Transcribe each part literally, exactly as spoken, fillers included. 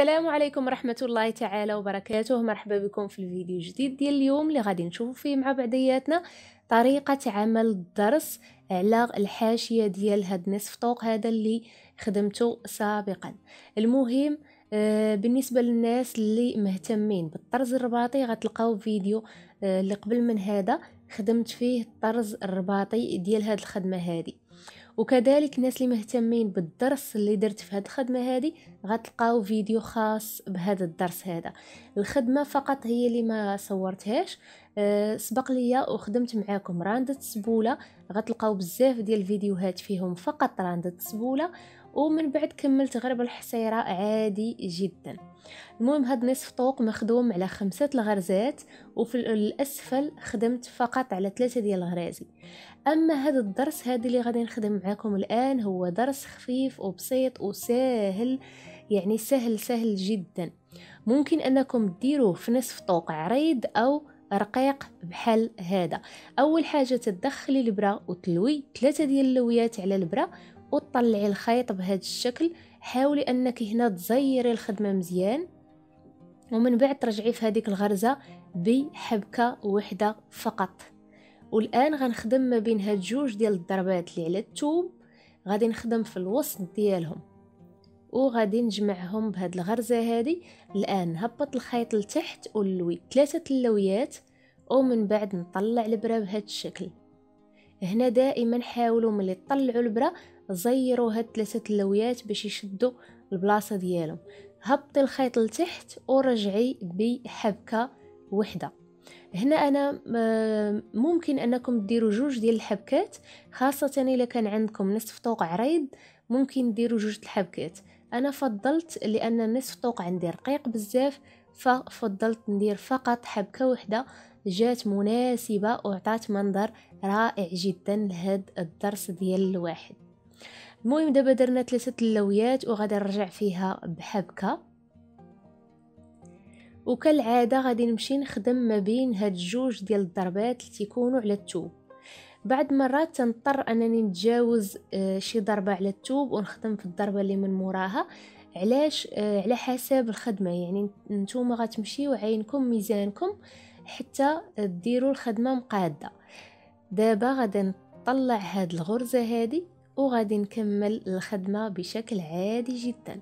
السلام عليكم ورحمة الله تعالى وبركاته. مرحبا بكم في الفيديو الجديد ديال اليوم اللي غادي نشوفوا فيه مع بعضياتنا طريقة عمل الدرس على الحاشية ديال هاد نصف طوق هذا اللي خدمته سابقا. المهم آه بالنسبة للناس اللي مهتمين بالطرز الرباطي غتلقاو فيديو آه اللي قبل من هذا خدمت فيه الطرز الرباطي ديال هاد الخدمة هذه، وكذلك الناس اللي مهتمين بالدرس اللي درت في هذه الخدمه هذه غتلقاو فيديو خاص بهذا الدرس هذا. الخدمه فقط هي اللي ما صورتهاش، أه سبق ليا وخدمت معاكم راندة سبوله، غتلقاو بزاف ديال الفيديوهات فيهم فقط راندة سبوله، ومن بعد كملت غير بالحصيره عادي جدا. المهم هاد نصف طوق مخدوم على خمسة الغرزات، وفي الاسفل خدمت فقط على ثلاثة ديال الغرازي. اما هذا الدرس هذا اللي غادي نخدم معكم الان هو درس خفيف وبسيط وسهل، يعني سهل سهل جدا. ممكن انكم ديروه في نصف طوق عريض او رقيق بحال هذا. اول حاجه تدخلي الابره وتلوي ثلاثه ديال اللويات على الابره وتطلعي الخيط بهذا الشكل. حاولي انك هنا تزيري الخدمه مزيان، ومن بعد ترجعي في هذيك الغرزه بحبكه وحده فقط. والان غنخدم ما بين هاد جوج ديال الضربات اللي على الثوب، غادي نخدم في الوسط ديالهم وغادي نجمعهم بهاد الغرزه هذه. الان نهبط الخيط لتحت ونلوي ثلاثه اللويات، ومن بعد نطلع الابره بهذا الشكل. هنا دائما حاولوا ملي تطلعوا الابره زيروا هاد ثلاثه اللويات باش يشدوا البلاصه ديالهم. هبطي الخيط لتحت ورجعي بحبكه وحده. هنا انا ممكن انكم ديروا جوج ديال الحبكات، خاصه الا كان عندكم نصف طوق عريض ممكن ديروا جوج الحبكات. انا فضلت لان النصف طوق عندي رقيق بزاف، ففضلت ندير فقط حبكه واحده، جات مناسبه وعطات منظر رائع جدا لهذا الدرس ديال الواحد. المهم دابا درنا ثلاثه اللويات وغادي نرجع فيها بحبكه، وكالعاده غادي نمشي نخدم ما بين هاد الجوج ديال الضربات اللي تيكونوا على الثوب. بعد مرات تنضطر انني نتجاوز آه شي ضربه على الثوب ونخدم في الضربه اللي من موراها. علاش؟ آه على حسب الخدمه، يعني نتوما غتمشيو عينكم ميزانكم حتى ديروا الخدمه مقاده. دابا غادي نطلع هاد الغرزه هذه وغادي نكمل الخدمه بشكل عادي جدا.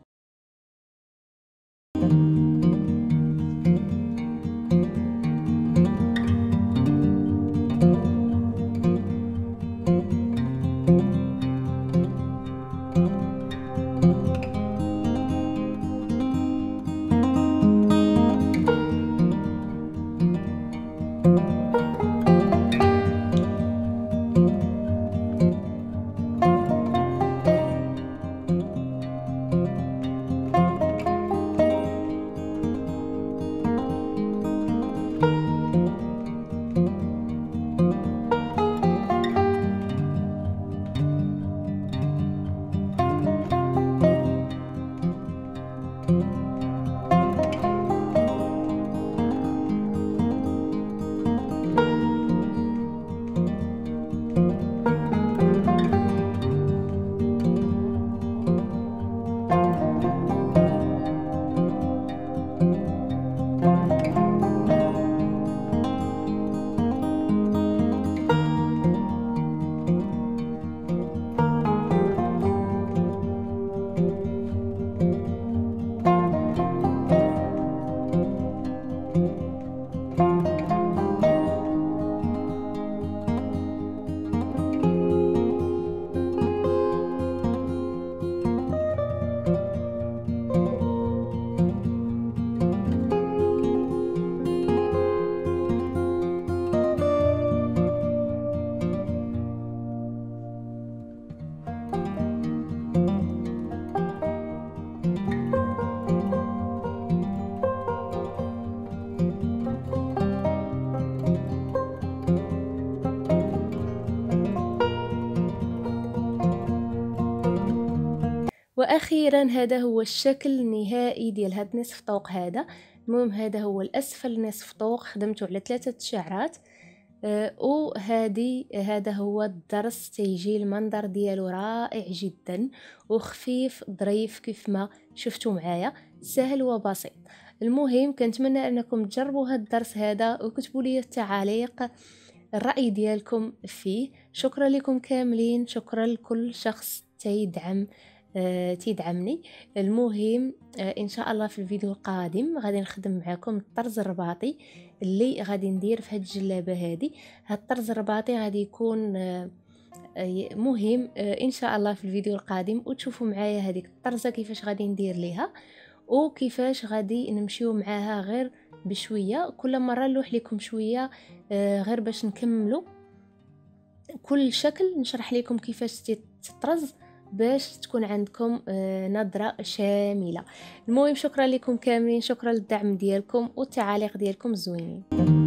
واخيرا هذا هو الشكل النهائي ديال هاد نصف طوق هذا. المهم هذا هو الاسفل نصف طوق خدمته على ثلاثه شعرات، آه وهذه هذا هو الدرس تيجي المنظر ديالو رائع جدا وخفيف ظريف كيف ما شفتوا معايا. سهل وبسيط. المهم كنتمنى انكم تجربوا هذا الدرس هذا وكتبوا لي في التعاليق الرأي ديالكم فيه. شكرا لكم كاملين، شكرا لكل شخص تيدعم آه، تيدعمني. المهم آه، ان شاء الله في الفيديو القادم غادي نخدم معكم الطرز الرباطي اللي غادي ندير في هاد الجلابه هذه. هاد الطرز الرباطي غادي يكون آه، مهم آه، ان شاء الله في الفيديو القادم، وتشوفوا معايا هذيك الطرزه كيفاش غادي ندير ليها وكيفاش غادي نمشيو معاها غير بشويه. كل مره نلوح لكم شويه آه، غير باش نكملوا كل شكل، نشرح لكم كيفاش تطرز باش تكون عندكم آه، نظره شامله. المهم شكرا لكم كاملين، شكرا للدعم ديالكم والتعاليق ديالكم الزوينين.